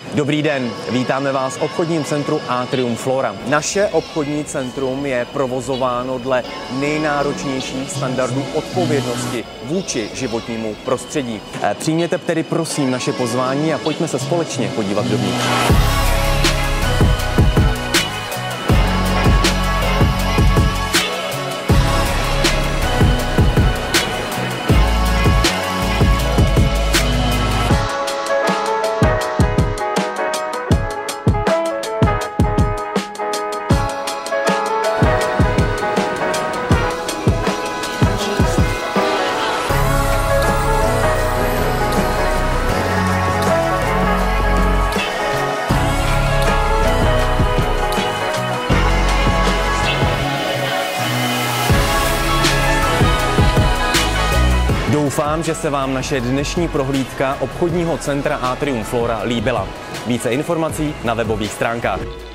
Dobrý den, vítáme vás v obchodním centru Atrium Flora. Naše obchodní centrum je provozováno dle nejnáročnějších standardů odpovědnosti vůči životnímu prostředí. Přijměte tedy prosím naše pozvání a pojďme se společně podívat dovnitř. Doufám, že se vám naše dnešní prohlídka obchodního centra Atrium Flora líbila. Více informací na webových stránkách.